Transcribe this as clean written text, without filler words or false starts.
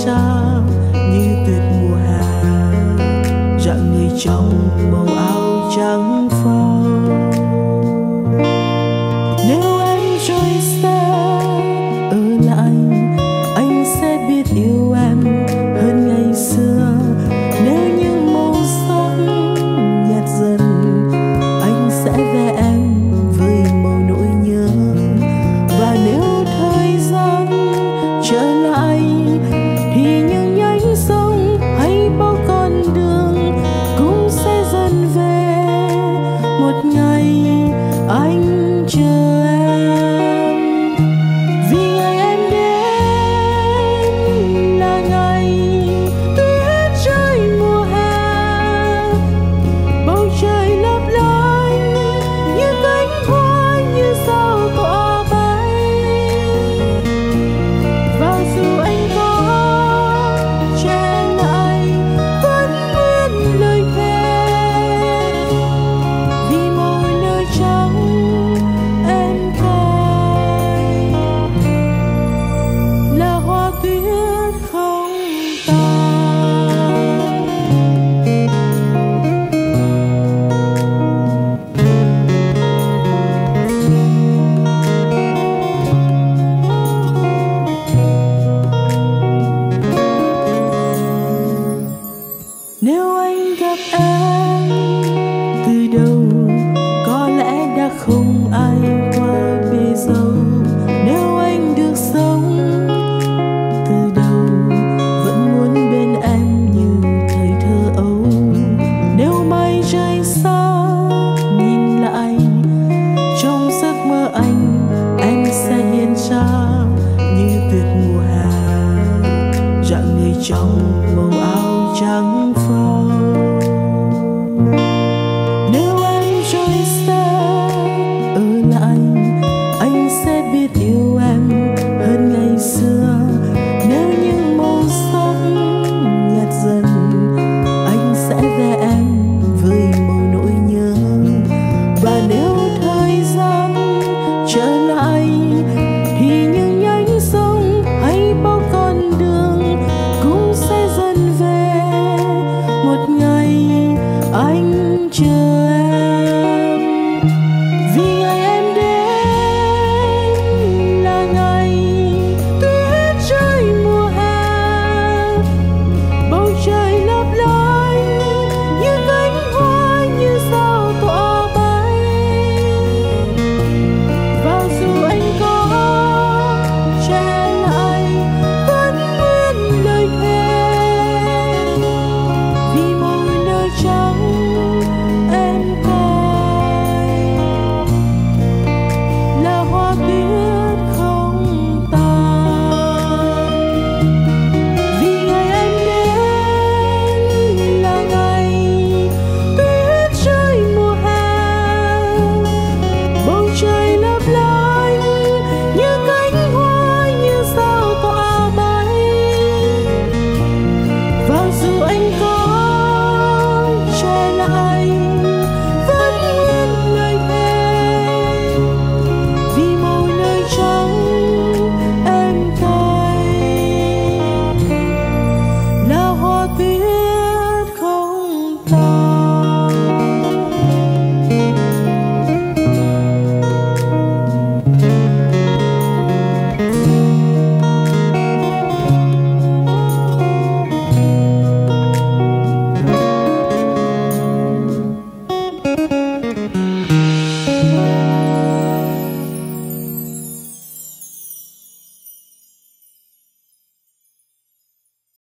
ra như tuyệt mùa hè, rạng người trong màu áo trắng phai. Nếu anh trôi xa ở lại, anh sẽ biết yêu em hơn ngày xưa. Nếu những màu sắc nhạt dần, anh sẽ vẽ em với màu nỗi nhớ. Và nếu thời gian trở lại thì những nhánh sông hay bao con đường cũng sẽ dần về. Một ngày anh chờ em, vì ngày em đến là ngày tuyết rơi mùa hè. Bầu trời lấp lánh như cánh hoa, như sao cỏ bay. Và dù anh có che lại vẫn nguyên lời thề, vì màu nơ trắng em cài là hoa tuyết không tàn. Nếu anh gặp em từ đầu, có lẽ đã không ai qua bề dâu. Nếu anh được sống từ đầu, vẫn muốn bên em như thời thơ ấu. Nếu mây rơi xa nhìn lại, trong giấc mơ anh em sẽ hiện ra như tuyệt mùa hè, rạng người trong màu áo trắng phai.